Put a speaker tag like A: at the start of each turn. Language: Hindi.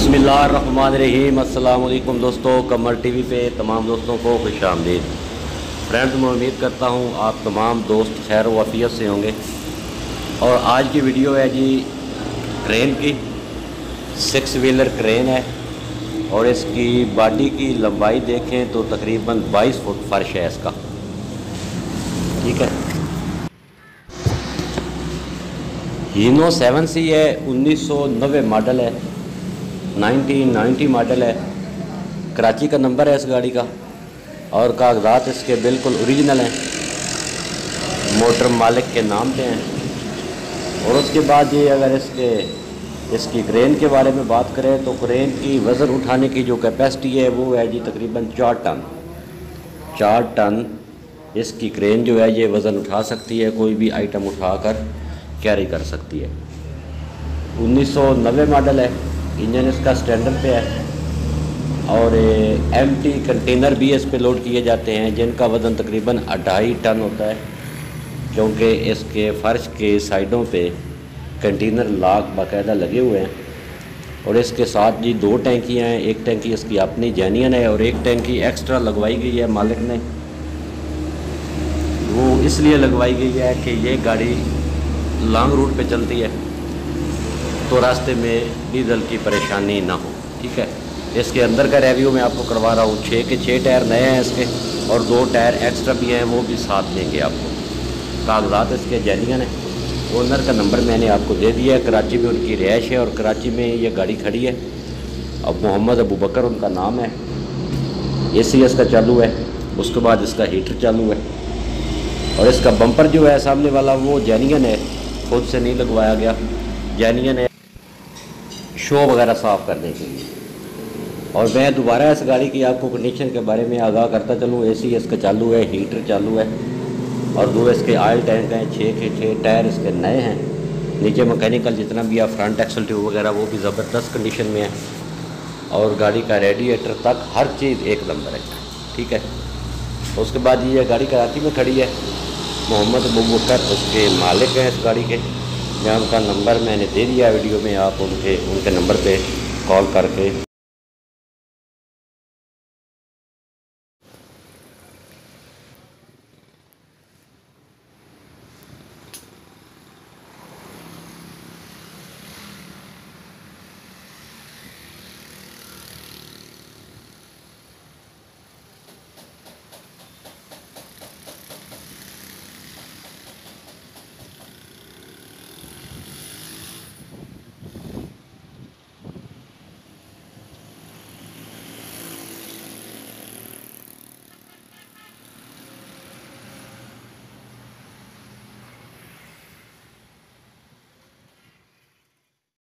A: बिस्मिल्लाहिर्रहमानिर्रहीम। अस्सलाम वालेकुम दोस्तों, कमर टीवी पे तमाम दोस्तों को खुशामदीद। फ्रेंड्स, मैं उम्मीद करता हूँ आप तमाम दोस्त खैर वाफियत से होंगे। और आज की वीडियो है जी क्रेन की। 6 व्हीलर क्रेन है और इसकी बॉडी की लंबाई देखें तो तकरीबन 22 फुट फर्श है इसका। ठीक है, हीनो 7C है, 1990 मॉडल है, 1990 मॉडल है। कराची का नंबर है इस गाड़ी का और कागजात इसके बिल्कुल ओरिजिनल हैं, मोटर मालिक के नाम पे हैं। और उसके बाद ये अगर इसकी क्रेन के बारे में बात करें तो क्रेन की वज़न उठाने की जो कैपेसिटी है वो है जी तकरीबन 4 टन इसकी क्रेन जो है ये वज़न उठा सकती है, कोई भी आइटम उठाकर कैरी कर सकती है। 1990 मॉडल है, इंजन इसका स्टैंडर्ड पे है और एम्प्टी कंटेनर भी इस पे लोड किए जाते हैं जिनका वज़न तकरीबन 2.5 टन होता है, क्योंकि इसके फ़र्श के साइडों पे कंटेनर लॉक बाकायदा लगे हुए हैं। और इसके साथ जी 2 टैंकियाँ हैं, एक टैंकी इसकी अपनी जेन्युइन है और एक टैंकी एक्स्ट्रा लगवाई गई है मालिक ने। वो इसलिए लगवाई गई है कि ये गाड़ी लॉन्ग रूट पे चलती है तो रास्ते में डीजल की परेशानी ना हो। ठीक है, इसके अंदर का रिव्यू मैं आपको करवा रहा हूँ। 6 के 6 टायर नए हैं इसके और 2 टायर एक्स्ट्रा भी हैं, वो भी साथ देंगे आपको। कागजात इसके जेन्युइन है, ओनर का नंबर मैंने आपको दे दिया है। कराची में उनकी रिहाइश है और कराची में ये गाड़ी खड़ी है। अब मोहम्मद अबू बकर उनका नाम है। AC इसका चालू है, उसके बाद इसका हीटर चालू है और इसका बम्पर जो है सामने वाला वो जेन्युइन है, खुद से नहीं लगवाया गया, जेन्युइन है शो वगैरह साफ़ करने के लिए। और मैं दोबारा इस गाड़ी की आपको कंडीशन के बारे में आगाह करता चलूँ। AC इसका चालू है, हीटर चालू है और 2 इसके ऑयल टैंक हैं। 6 के 6 टायर इसके नए हैं। नीचे मैकेनिकल जितना भी है, फ्रंट एक्सल ट्यूब वगैरह वो भी ज़बरदस्त कंडीशन में है और गाड़ी का रेडिएटर तक हर चीज़ एक नंबर है। ठीक है, उसके बाद ये गाड़ी कराची में खड़ी है। मोहम्मद अबू बकर उसके मालिक हैं इस गाड़ी के। मैं उनका नंबर मैंने दे दिया वीडियो में, आप उनके नंबर पे कॉल करके